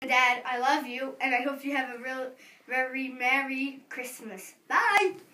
Dad, I love you, and I hope you have a very Merry Christmas. Bye!